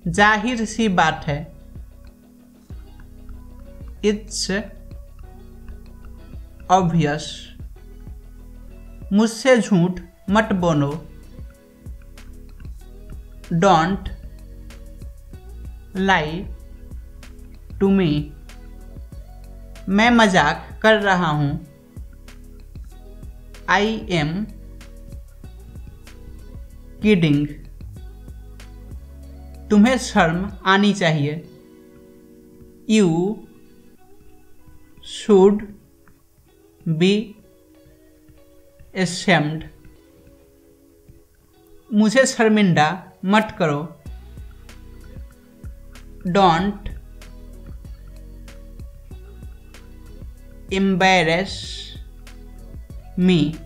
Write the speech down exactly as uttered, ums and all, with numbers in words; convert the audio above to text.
जाहिर सी बात है। It's obvious. मुझसे झूठ मत बोलो। Don't lie to me. मैं मजाक कर रहा हूँ। I am kidding. तुम्हें शर्म आनी चाहिए। You should be ashamed. मुझे शर्मिंदा मत करो। Don't embarrass me.